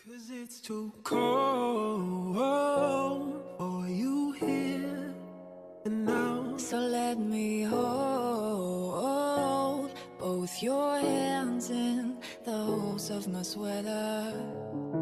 'Cause it's too cold for you here and now. So let me hold both your hands in the holes of my sweater.